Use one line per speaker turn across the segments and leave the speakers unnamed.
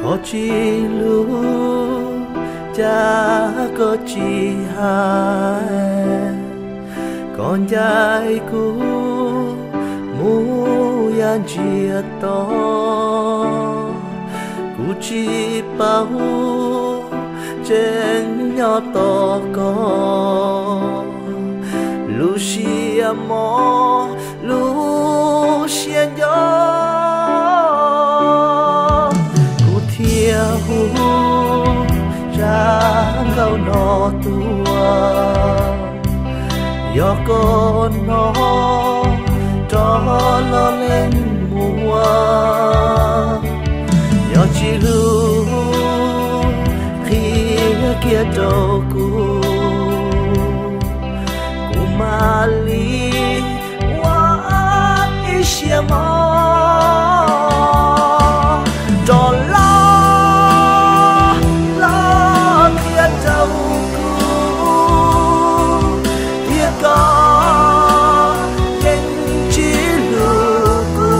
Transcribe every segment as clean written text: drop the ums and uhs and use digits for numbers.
họ chỉ lu cha có chỉ hai con trai cũ mu yan chia to cũ chỉ bao trên nhỏ to con Lucia mo Lucia gió cũ thia hu ra gạo nọ tua gió con nó cho nó lên mùa gió chỉ lưu khi kia trâu cu mà li wa ishia mo cho lo kia trâu cu kia có danh chỉ lưu cu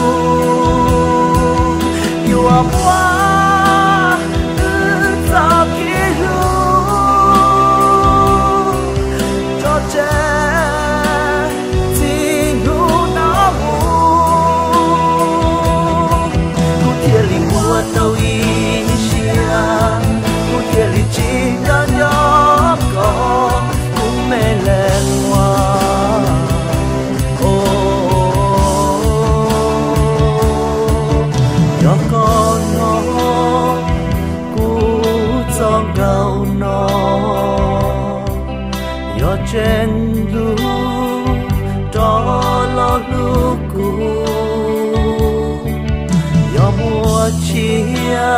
yêu hoa sao kia lưu cho trẻ tàu Asia, một kia li chỉ đã nhớ có cũng mê lên hoa, nhớ con nó cũng giông gạo nó, nhớ trên lũ cho lo lũ cũ. Mùa chia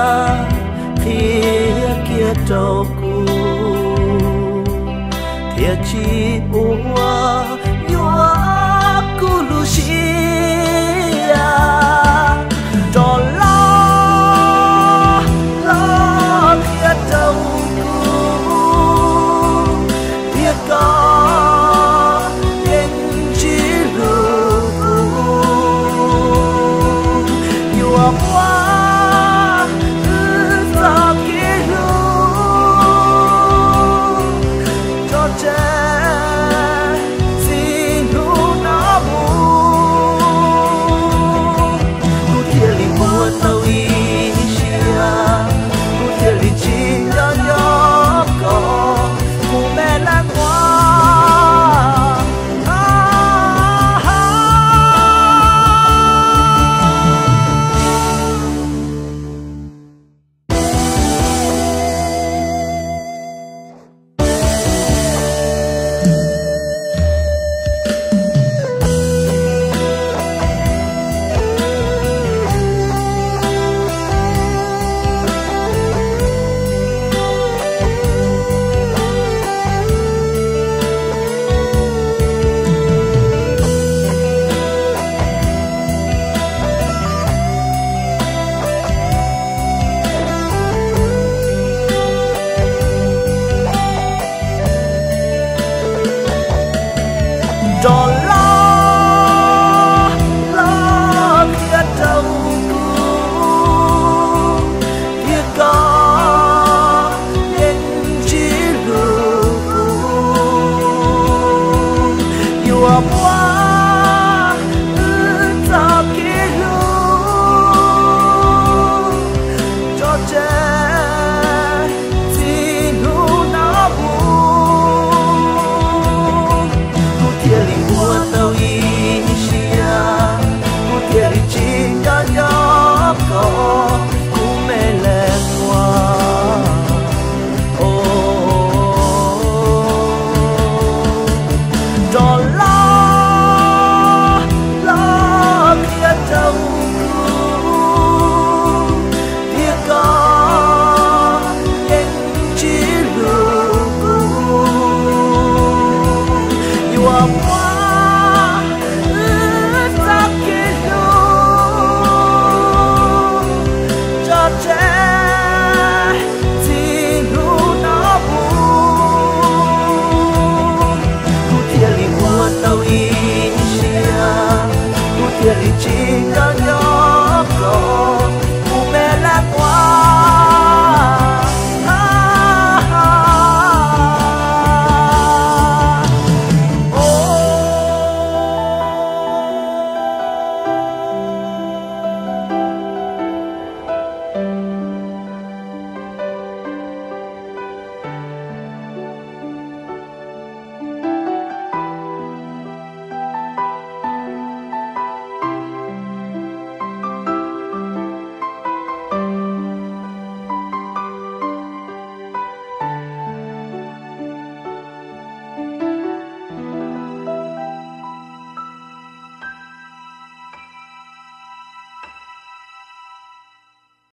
phía kia trâu cu thiệt chi úa